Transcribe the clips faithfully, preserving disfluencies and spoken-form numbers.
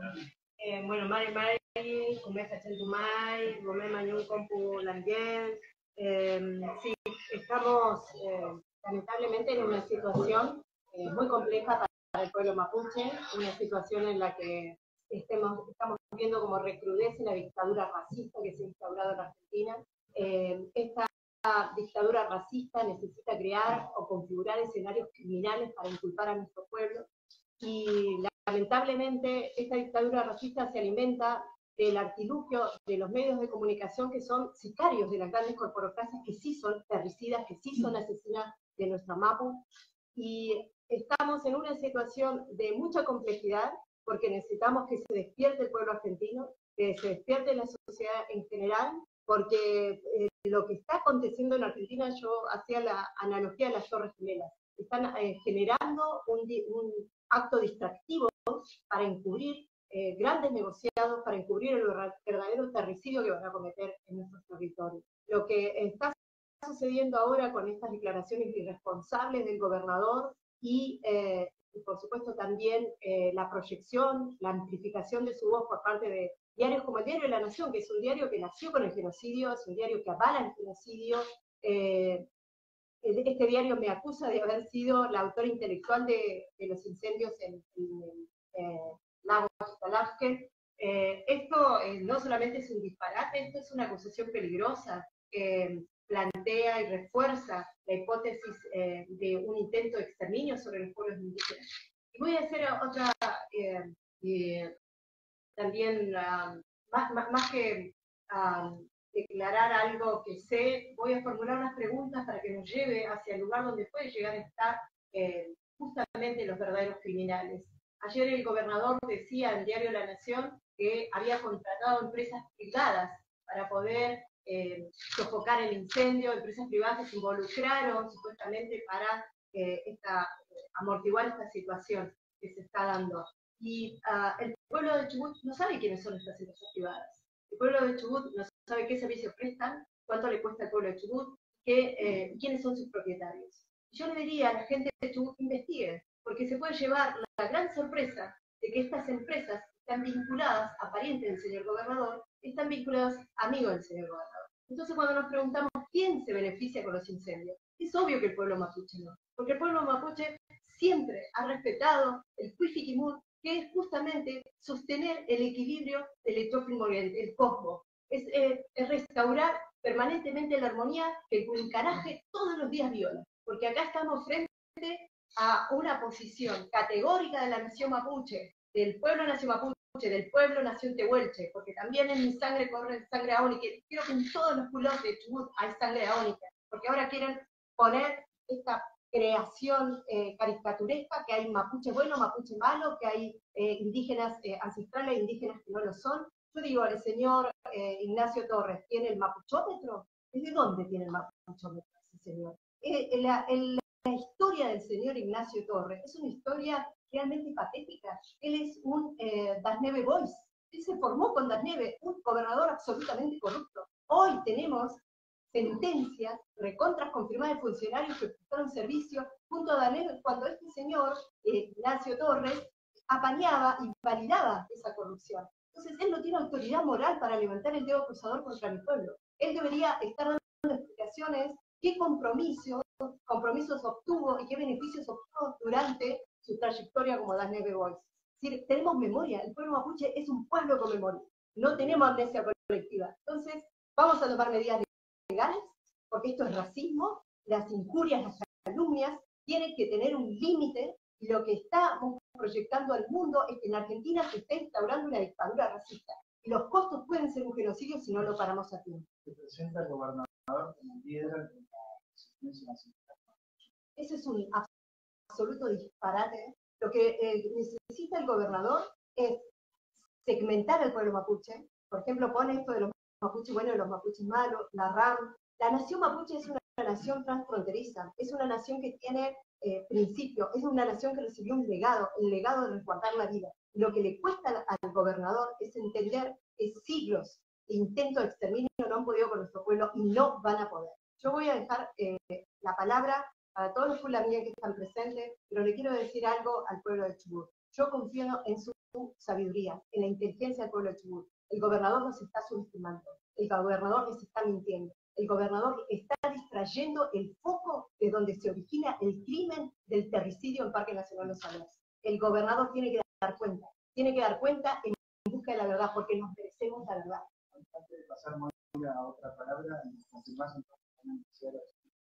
Eh, bueno, Mari Mari, Kumeja Chentumay, Gomé Mañún Compu Landien. Eh, sí, estamos eh, lamentablemente en una situación eh, muy compleja para, para el pueblo mapuche, una situación en la que estemos, estamos viendo como recrudece la dictadura racista que se ha instaurado en Argentina. Eh, esta dictadura racista necesita crear o configurar escenarios criminales para inculpar a nuestro pueblo y lamentablemente esta dictadura racista se alimenta del artilugio de los medios de comunicación que son sicarios de las grandes corporaciones que sí son terricidas, que sí son asesinas de nuestra Mapu, y estamos en una situación de mucha complejidad porque necesitamos que se despierte el pueblo argentino, que se despierte la sociedad en general, porque eh, lo que está aconteciendo en Argentina, yo hacía la analogía de las Torres Gemelas, están eh, generando un, un acto distractivo para encubrir eh, grandes negociados, para encubrir el verdadero terricidio que van a cometer en nuestros territorios. Lo que está sucediendo ahora con estas declaraciones irresponsables del gobernador y, eh, y por supuesto también eh, la proyección, la amplificación de su voz por parte de diarios como el Diario de la Nación, que es un diario que nació con el genocidio, es un diario que avala el genocidio. Eh, este diario me acusa de haber sido la autora intelectual de, de los incendios en, en el eh, lago Calafque. Eh, esto eh, no solamente es un disparate, esto es una acusación peligrosa que plantea y refuerza la hipótesis eh, de un intento de exterminio sobre los pueblos indígenas. Y voy a hacer otra, eh, eh, también, uh, más, más, más que uh, declarar algo que sé, voy a formular unas preguntas para que nos lleve hacia el lugar donde puede llegar a estar eh, justamente los verdaderos criminales. Ayer el gobernador decía en el Diario La Nación que había contratado empresas privadas para poder eh, sofocar el incendio, empresas privadas que se involucraron supuestamente para eh, esta, amortiguar esta situación que se está dando. Y uh, el pueblo de Chubut no sabe quiénes son estas empresas privadas. El pueblo de Chubut no sabe qué servicios prestan, cuánto le cuesta al pueblo de Chubut, qué, eh, quiénes son sus propietarios. Yo le diría a la gente de Chubut que investigue, porque se puede llevar la gran sorpresa de que estas empresas están vinculadas a parientes del señor gobernador, están vinculadas a amigos del señor gobernador. Entonces cuando nos preguntamos quién se beneficia con los incendios, es obvio que el pueblo mapuche no, porque el pueblo mapuche siempre ha respetado el Cuifiquimut, que es justamente sostener el equilibrio del Ethiopian Oriente, el cosmos. Es, eh, es restaurar permanentemente la armonía que el Cuencaraje todos los días viola. Porque acá estamos frente a una posición categórica de la nación mapuche, del pueblo nación mapuche, del pueblo nación tehuelche, porque también en mi sangre corre sangre aónica. Creo que en todos los pueblos de Chubut hay sangre aónica, porque ahora quieren poner esta creación eh, caricaturesca, que hay mapuche bueno, mapuche malo, que hay eh, indígenas eh, ancestrales e indígenas que no lo son. Yo digo, el señor eh, Ignacio Torres, ¿tiene el mapuchómetro? ¿De dónde tiene el mapuchómetro ese señor? Eh, la, el, la historia del señor Ignacio Torres es una historia realmente patética. Él es un eh, Dasneve Boys. Él se formó con Dasneve, un gobernador absolutamente corrupto. Hoy tenemos sentencias recontras confirmadas de funcionarios que prestaron servicio junto a Danilo, cuando este señor, eh, Ignacio Torres, apañaba y validaba esa corrupción. Entonces, él no tiene autoridad moral para levantar el dedo acusador contra mi pueblo. Él debería estar dando explicaciones qué compromisos, compromisos obtuvo y qué beneficios obtuvo durante su trayectoria como Dasneve Boys. Es decir, tenemos memoria, el pueblo mapuche es un pueblo con memoria, no tenemos amnesia colectiva. Entonces, vamos a tomar medidas legales, porque esto es racismo, las injurias, las calumnias, tienen que tener un límite, y lo que estamos proyectando al mundo es que en Argentina se está instaurando una dictadura racista, y los costos pueden ser un genocidio si no lo paramos a tiempo. Se presenta el gobernador como líder de la resistencia nacional. Eso es un absoluto disparate. Lo que eh, necesita el gobernador es segmentar al pueblo mapuche. Por ejemplo, pone esto de los mapuches buenos y los mapuches malos, la RAM. La nación mapuche es una nación transfronteriza, es una nación que tiene eh, principios, es una nación que recibió un legado, el legado de resguardar la vida. Lo que le cuesta al, al gobernador es entender que siglos de intento de exterminio no han podido con nuestro pueblo y no van a poder. Yo voy a dejar eh, la palabra para todos los fulamíes que están presentes, pero le quiero decir algo al pueblo de Chubut. Yo confío en su sabiduría, en la inteligencia del pueblo de Chubut. El gobernador nos está subestimando, el gobernador nos está mintiendo, el gobernador está distrayendo el foco de donde se origina el crimen del terricidio en Parque Nacional Los Salos. El gobernador tiene que dar cuenta, tiene que dar cuenta en busca de la verdad, porque nos merecemos la verdad. Antes de pasar muy a otra palabra, confirmás entonces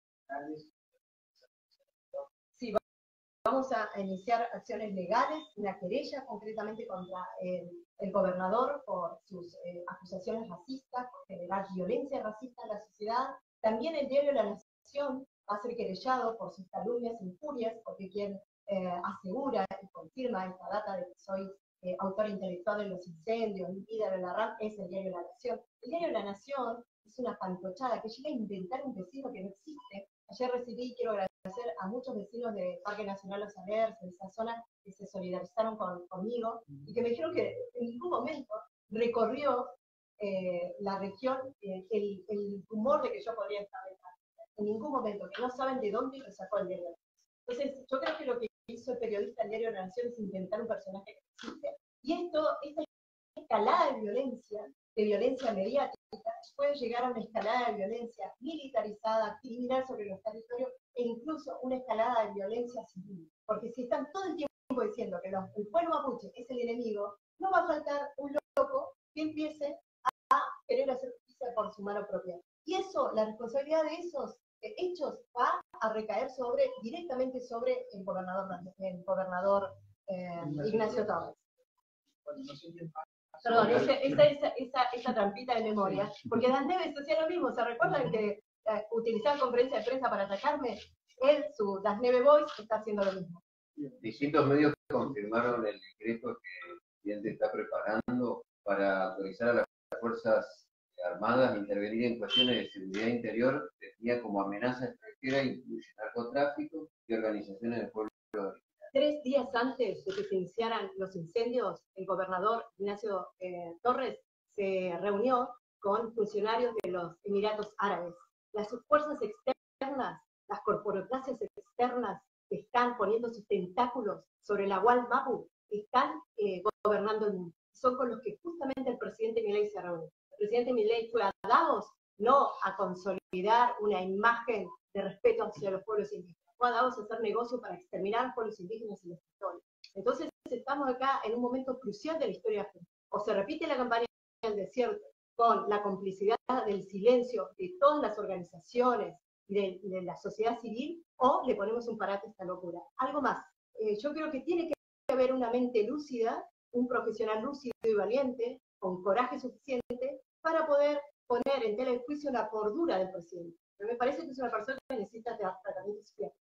Sí, vamos a iniciar acciones legales, una querella concretamente contra el, el gobernador por sus eh, acusaciones racistas, por generar violencia racista en la sociedad. También el diario La Nación va a ser querellado por sus calumnias e injurias, porque quien eh, asegura y confirma esta data de que soy eh, autor intelectual de los incendios, líder de la RAM, es el diario La Nación. El diario La Nación es una pantochada que llega a inventar un vecino que no existe. Ayer recibí, quiero agradecer a muchos vecinos de Parque Nacional Los Alerces, de esa zona, que se solidarizaron con, conmigo y que me dijeron que en ningún momento recorrió eh, la región eh, el, el rumor de que yo podría estar detrás. En ningún momento, que no saben de dónde lo sacó el diario. Entonces, yo creo que lo que hizo el periodista del diario La Nación es inventar un personaje que existe. Y esto, esta escalada de violencia, de violencia mediática, puede llegar a una escalada de violencia militarizada, criminal sobre los territorios, e incluso una escalada de violencia civil. Porque si están todo el tiempo diciendo que los, el pueblo mapuche es el enemigo, no va a faltar un loco que empiece a, a querer hacer justicia por su mano propia. Y eso, la responsabilidad de esos eh, hechos va a recaer sobre, directamente sobre el gobernador, el gobernador eh, Ignacio Torres. Bueno, no sé bien más. Perdón, esa, esa, esa, esa, esa trampita de memoria, porque Das Neves hacía lo mismo. ¿Se recuerdan que eh, utilizaba conferencia de prensa para atacarme? Él, su Das Neves Voice, está haciendo lo mismo. Distintos medios confirmaron el decreto que el presidente está preparando para autorizar a las Fuerzas Armadas a intervenir en cuestiones de seguridad interior, definida como amenaza extranjera, incluye narcotráfico y organizaciones del pueblo. Tres días antes de que se iniciaran los incendios, el gobernador Ignacio eh, Torres se reunió con funcionarios de los Emiratos Árabes. Las fuerzas externas, las corporocracias externas que están poniendo sus tentáculos sobre la Wal Mapu, están eh, gobernando el mundo. Son con los que justamente el presidente Milei se reunió. El presidente Milei fue a Davos no a consolidar una imagen de respeto hacia los pueblos indígenas, a Davos a hacer negocio para exterminar a pueblos indígenas y los territorios. Entonces estamos acá en un momento crucial de la historia. O se repite la campaña del desierto con la complicidad del silencio de todas las organizaciones y de, de la sociedad civil, o le ponemos un parate a esta locura. Algo más, eh, yo creo que tiene que haber una mente lúcida, un profesional lúcido y valiente, con coraje suficiente, para poder poner en tela de juicio la cordura del presidente. Pero me parece que es una persona que necesita tratamiento psiquiátrico.